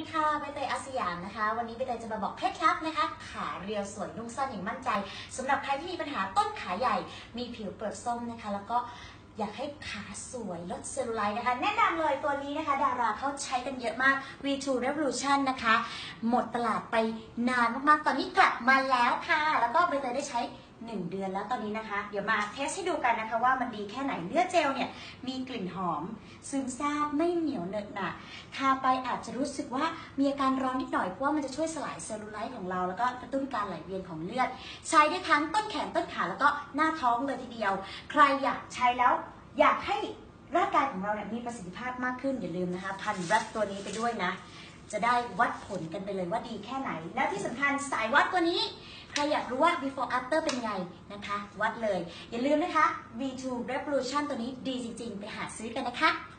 ค่ะใบเตยอาสยามนะคะวันนี้ใบเตยจะมาบอกเคล็ดลับนะคะขาเรียวสวยนุ่งสั้นอย่างมั่นใจสำหรับใครที่มีปัญหาต้นขาใหญ่มีผิวเปลือกส้มนะคะแล้วก็อยากให้ขาสวยลดเซลลูไลท์นะคะแนะนำเลยตัวนี้นะคะดาราเขาใช้กันเยอะมาก V2 Revolution นะคะหมดตลาดไปนานมากๆตอนนี้กลับมาแล้วค่ะแล้วก็ใบเตยได้ใช้1 เดือนแล้วตอนนี้นะคะเดี๋ยวมาเทสให้ดูกันนะคะว่ามันดีแค่ไหนเนื้อเจลเนี่ยมีกลิ่นหอมซึมซาบไม่เหนียวเหนอะหนะทาไปอาจจะรู้สึกว่ามีอาการร้อนนิดหน่อยเพราะว่ามันจะช่วยสลายเซลลูไลท์ของเราแล้วก็กระตุ้นการไหลเวียนของเลือดใช้ได้ทั้งต้นแขนต้นขาแล้วก็หน้าท้องเลยทีเดียวใครอยากใช้แล้วอยากให้ร่างกายของเราเนี่ยมีประสิทธิภาพมากขึ้นอย่าลืมนะคะพันแรปตัวนี้ไปด้วยนะจะได้วัดผลกันไปเลยว่าดีแค่ไหนแล้วที่สำคัญสายวัดตัวนี้ใครอยากรู้ว่า before after เป็นไงนะคะวัดเลยอย่าลืมนะคะ V2 Revolution ตัวนี้ดีจริงๆไปหาซื้อกันนะคะ